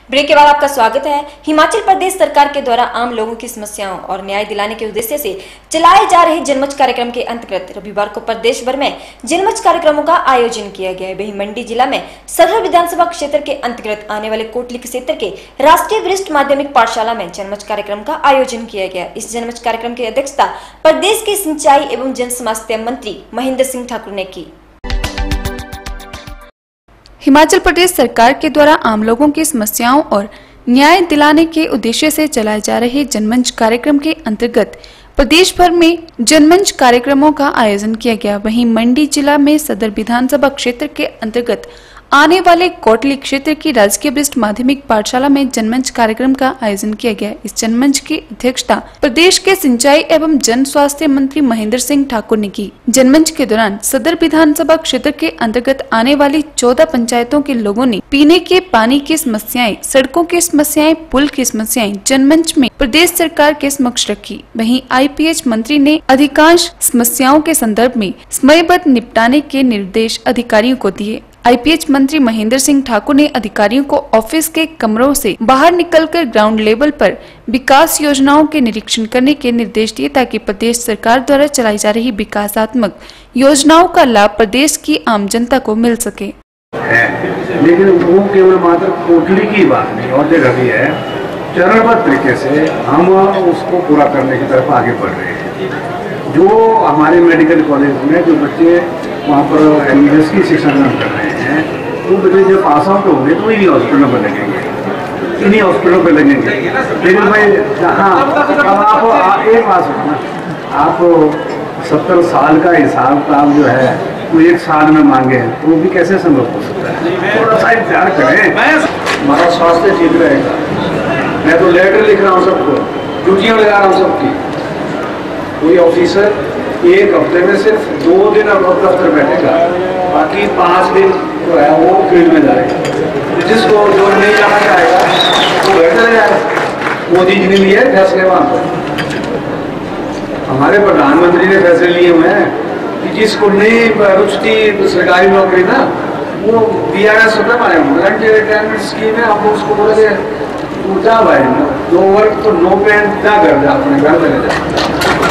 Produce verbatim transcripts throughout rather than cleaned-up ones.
Break के बाद आपका स्वागत है। हिमाचल प्रदेश सरकार के द्वारा आम लोगों की समस्याओं और न्याय दिलाने के उद्देश्य से चलाए जा रहे जनमंच कार्यक्रम के अंतर्गत रविवार को प्रदेश भर में जनमंच कार्यक्रमों का आयोजन किया गया है। वहीं मंडी जिला में सदर विधानसभा क्षेत्र के अंतर्गत आने वाले कोटली क्षेत्र के राष्ट्रीय वरिष्ठ माध्यमिक पाठशाला में जनमंच कार्यक्रम का आयोजन किया गया। इस जनमंच कार्यक्रम की अध्यक्षता प्रदेश के सिंचाई एवं जन स्वास्थ्य मंत्री महेंद्र सिंह ठाकुर ने की। हिमाचल प्रदेश सरकार के द्वारा आम लोगों की समस्याओं और न्याय दिलाने के उद्देश्य से चलाए जा रहे जनमंच कार्यक्रम के अंतर्गत प्रदेश भर में जनमंच कार्यक्रमों का आयोजन किया गया। वहीं मंडी जिला में सदर विधानसभा क्षेत्र के अंतर्गत आने वाले कोटली क्षेत्र की राजकीय वरिष्ठ माध्यमिक पाठशाला में जनमंच कार्यक्रम का आयोजन किया गया। इस जनमंच की अध्यक्षता प्रदेश के सिंचाई एवं जन स्वास्थ्य मंत्री महेंद्र सिंह ठाकुर ने की। जनमंच के दौरान सदर विधानसभा क्षेत्र के अंतर्गत आने वाली चौदह पंचायतों के लोगों ने पीने के पानी की समस्याएं, सड़कों की समस्याएं, पुल की समस्याएं जनमंच में प्रदेश सरकार के समक्ष रखी। वहीं आईपीएच मंत्री ने अधिकांश समस्याओं के संदर्भ में समयबद्ध निपटाने के निर्देश अधिकारियों को दिए। आईपीएच मंत्री महेंद्र सिंह ठाकुर ने अधिकारियों को ऑफिस के कमरों से बाहर निकलकर ग्राउंड लेवल पर विकास योजनाओं के निरीक्षण करने के निर्देश दिए ताकि प्रदेश सरकार द्वारा चलाई जा रही विकासात्मक योजनाओं का लाभ प्रदेश की आम जनता को मिल सके। लेकिन वो केवल मात्र कोटली की बात नहीं, और जगह भी है। चरणबद्ध तरीके से हम उसको पूरा करने की तरफ आगे बढ़ रहे हैं। जो हमारे मेडिकल कॉलेज में जो बच्चे वहाँ पर एमबीबीएस की शिक्षा ग्रहण कर रहे हैं, वो बच्चे जब पास आउट होंगे तो इन्हीं हॉस्पिटलों पर लगेंगे, इन्हीं हॉस्पिटलों पर लगेंगे। लेकिन भाई जहाँ अब आप एक बात सुनना, आप सत्तर साल का हिसाब किताब जो है वो एक साल में मांगे तो वो भी कैसे संभव हो सकता है? थोड़ा सा इंतजार करें, हमारा स्वास्थ्य ठीक रहेगा। मैं तो लेटर लिख रहा हूँ सबको, ड्यूटियाँ लगा रहा हूँ सबकी। कोई ऑफिसर एक हफ्ते में सिर्फ दो दिन और दफ्तर बैठेगा, बाकी पाँच दिन जो है वो फील्ड में जाएगा। जिसको जो नहीं जाना चाहेगा वो घर चले जाएगा। मोदी जी ने लिए फैसले वहाँ पर, हमारे प्रधानमंत्री ने फैसले लिए हुए हैं कि जिसको नहीं रुचती सरकारी नौकरी ना, वो बी आर एस होता है वॉलंटियर रिटायरमेंट स्कीम है। आप उसको बोले जा भाई नो वर्क तो नो पेंट क्या कर जा, अपने घर चले जाए।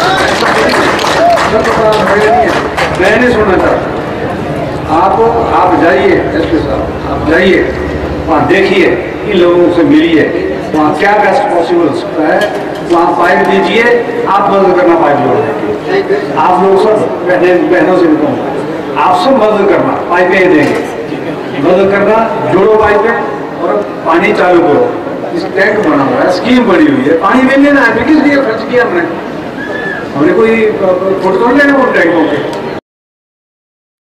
मैं नहीं सुनना चाहता। आप आप जाइए एसपी साहब, आप जाइए वहाँ देखिए, इन लोगों से मिलिए, वहाँ क्या बेस्ट पॉसिबल हो सकता है। वहाँ पाइप दीजिए, आप मदद करना पाइप जोड़ने की। आप लोग सब बहनों से भी कहूँगा, आप सब मदद करना, पाइपें देंगे, मदद करना, जोड़ो पाइपें और पानी चालू करो। इस टैंक बना हुआ है, स्कीम बनी हुई है, पानी मिल लेना है। किस लिए खर्च किया हमने? हमने कोई फोटो लेना वो टैंकों के